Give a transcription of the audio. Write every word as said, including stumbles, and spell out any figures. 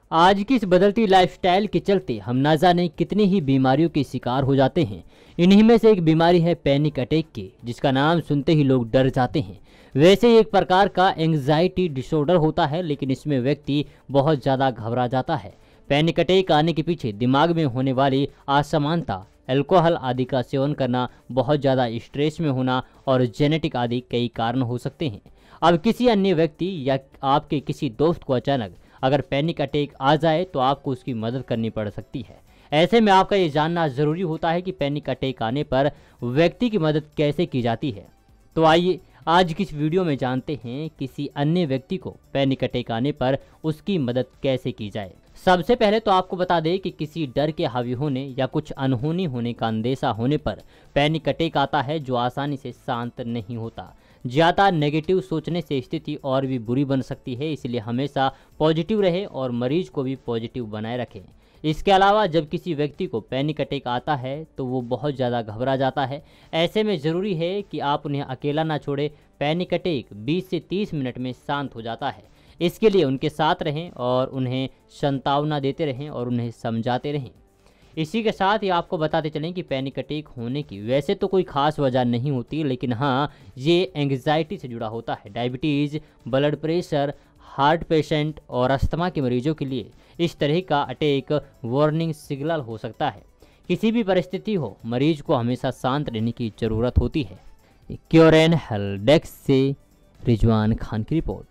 आज की इस बदलती लाइफस्टाइल के चलते हम ना जाने कितनी ही बीमारियों के शिकार हो जाते हैं। इन्हीं में से एक बीमारी है पैनिक अटैक की, जिसका नाम सुनते ही लोग डर जाते हैं। वैसे ही एक प्रकार का एंग्जाइटी डिसऑर्डर होता है, लेकिन इसमें व्यक्ति बहुत ज़्यादा घबरा जाता है। पैनिक अटैक आने के पीछे दिमाग में होने वाली असमानता, अल्कोहल आदि का सेवन करना, बहुत ज़्यादा स्ट्रेस में होना और जेनेटिक आदि कई कारण हो सकते हैं। अब किसी अन्य व्यक्ति या आपके किसी दोस्त को अचानक अगर पैनिक अटैक आ जाए तो आपको उसकी मदद करनी पड़ सकती है। ऐसे में आपका ये जानना ज़रूरी होता है कि पैनिक अटैक आने पर व्यक्ति की मदद कैसे की जाती है। तो आइए आज की इस वीडियो में जानते हैं किसी अन्य व्यक्ति को पैनिक अटैक आने पर उसकी मदद कैसे की जाए। सबसे पहले तो आपको बता दें कि किसी डर के हावी होने या कुछ अनहोनी होने का अंदेशा होने पर पैनिक अटैक आता है, जो आसानी से शांत नहीं होता। ज़्यादा नेगेटिव सोचने से स्थिति और भी बुरी बन सकती है, इसलिए हमेशा पॉजिटिव रहें और मरीज को भी पॉजिटिव बनाए रखें। इसके अलावा जब किसी व्यक्ति को पैनिक अटैक आता है तो वो बहुत ज़्यादा घबरा जाता है। ऐसे में ज़रूरी है कि आप उन्हें अकेला ना छोड़ें। पैनिक अटैक बीस से तीस मिनट में शांत हो जाता है। इसके लिए उनके साथ रहें और उन्हें सांत्वना देते रहें और उन्हें समझाते रहें। इसी के साथ ही आपको बताते चलें कि पैनिक अटैक होने की वैसे तो कोई ख़ास वजह नहीं होती, लेकिन हाँ, ये एंग्जाइटी से जुड़ा होता है। Diabetes, blood pressure, heart patient और अस्थमा के मरीजों के लिए इस तरह का अटैक वार्निंग सिग्नल हो सकता है। किसी भी परिस्थिति हो, मरीज को हमेशा शांत रहने की ज़रूरत होती है। क्योरेन हेल्प डेस्क से रिजवान खान की रिपोर्ट।